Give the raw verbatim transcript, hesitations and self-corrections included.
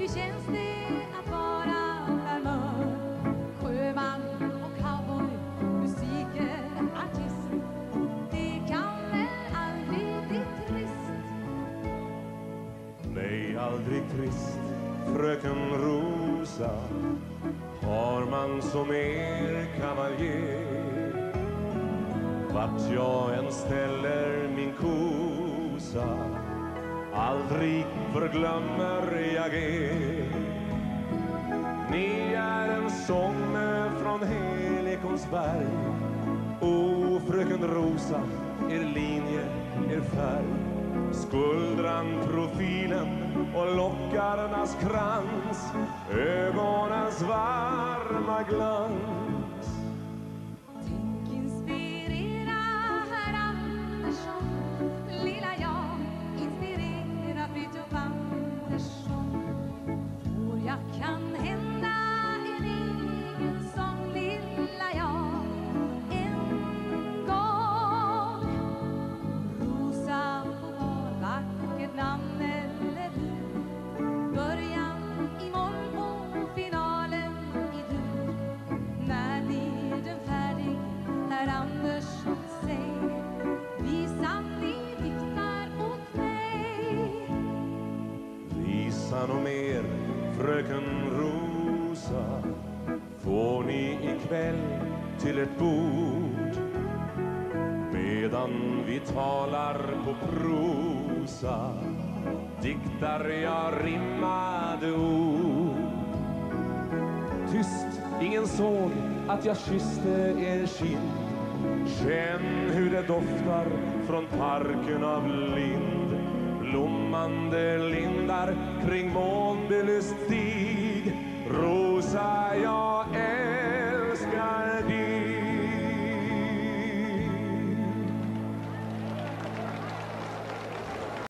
känns det att vara larmör, sjöman och cowboy, musikartist? Det kan väl aldrig bli trist? Nej, aldrig trist, fröken Rosa, har man som er kavaljer. Vart jag än ställer min kosa, aldrig förglömmer jag er. Ni är en sång från Helikonsberg. O, fröken Rosa, er linje, er färg, skuldran, profilen och lockarnas krans, ögonens varma glans. Tänk inspirera herr Andersson, lilla jag, inspirera Fritiof Andersson. Får jag kan hända en egen sång, lilla jag, en gång. Rosa får vara vackert namn, eller hur? Början i moll och finalen i dur. När blir den färdig, herr Andersson, säg? Visan ni diktar åt mig. Visan om er, fröken Rosa, får ni ikväll till ett bord. Medan vi talar på prosa, diktar jag rimmade ord. Tyst, ingen såg att jag kysste er kind. Känn hur det doftar från parken av lind. Blommande lindar kring månbelyst stig. Rosa, jag